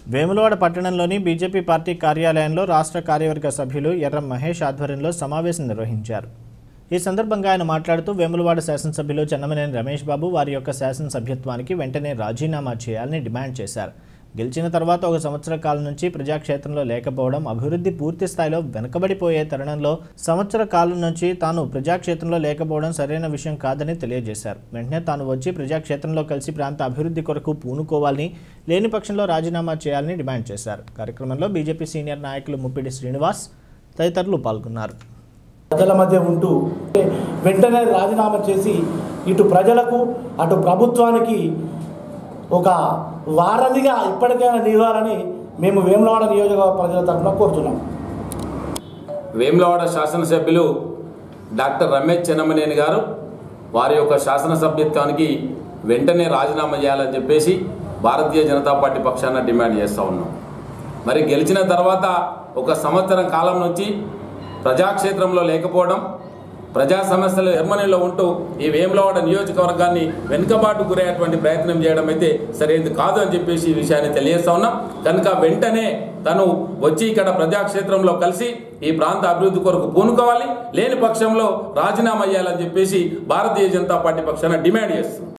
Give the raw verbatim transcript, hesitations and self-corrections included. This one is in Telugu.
వేములవాడ పట్టణంలోని బీజేపీ పార్టీ కార్యాలయంలో రాష్ట్ర కార్యవర్గ సభ్యులు ఎర్రం మహేష్ ఆధ్వర్యంలో సమావేశం నిర్వహించారు. ఈ సందర్భంగా ఆయన మాట్లాడుతూ వేములవాడ శాసనసభ్యులు చెన్నమనేని రమేష్ బాబు వారి యొక్క శాసనసభ్యత్వానికి వెంటనే రాజీనామా చేయాలని డిమాండ్ చేశారు. గెలిచిన తర్వాత ఒక సంవత్సర కాలం నుంచి ప్రజాక్షేత్రంలో లేకపోవడం, అభివృద్ధి పూర్తి స్థాయిలో వెనుకబడిపోయే తరుణంలో సంవత్సర కాలం నుంచి తాను ప్రజాక్షేత్రంలో లేకపోవడం సరైన విషయం కాదని తెలియజేశారు. వెంటనే తాను వచ్చి ప్రజాక్షేత్రంలో కలిసి ప్రాంత అభివృద్ధి కొరకు పూనుకోవాలని, లేని పక్షంలో రాజీనామా చేయాలని డిమాండ్ చేశారు. కార్యక్రమంలో బీజేపీ సీనియర్ నాయకులు ముప్పిడి శ్రీనివాస్ తదితరులు పాల్గొన్నారు. ప్రజల మధ్య ఉంటూ వెంటనే రాజీనామా చేసి ఇటు ప్రజలకు అటు ప్రభుత్వానికి ఒక వారధిగా ఇప్పటికైనా నిలవాలని మేము వేములవాడ నియోజకవర్గ ప్రజల తరఫున కోరుతున్నాం. వేములవాడ శాసనసభ్యులు డాక్టర్ రమేష్ చెన్నమనేని గారు వారి యొక్క శాసనసభ్యత్వానికి వెంటనే రాజీనామా చేయాలని చెప్పేసి భారతీయ జనతా పార్టీ పక్షాన డిమాండ్ చేస్తూ ఉన్నాం. మరి గెలిచిన తర్వాత ఒక సంవత్సరం కాలం నుంచి ప్రజాక్షేత్రంలో లేకపోవడం, ప్రజా సమస్యలు జర్మనీలో ఉంటూ ఈ వేములవాడ నియోజకవర్గాన్ని వెనుకబాటు గురయ్యేటువంటి ప్రయత్నం చేయడం అయితే సరైనది కాదు అని చెప్పేసి ఈ విషయాన్ని తెలియజేస్తా ఉన్నాం. కనుక వెంటనే తను వచ్చి ఇక్కడ ప్రజాక్షేత్రంలో కలిసి ఈ ప్రాంత అభివృద్ధి కొరకు పూనుకోవాలి, లేని పక్షంలో రాజీనామా చేయాలని చెప్పేసి భారతీయ జనతా పార్టీ పక్షాన డిమాండ్ చేస్తుంది.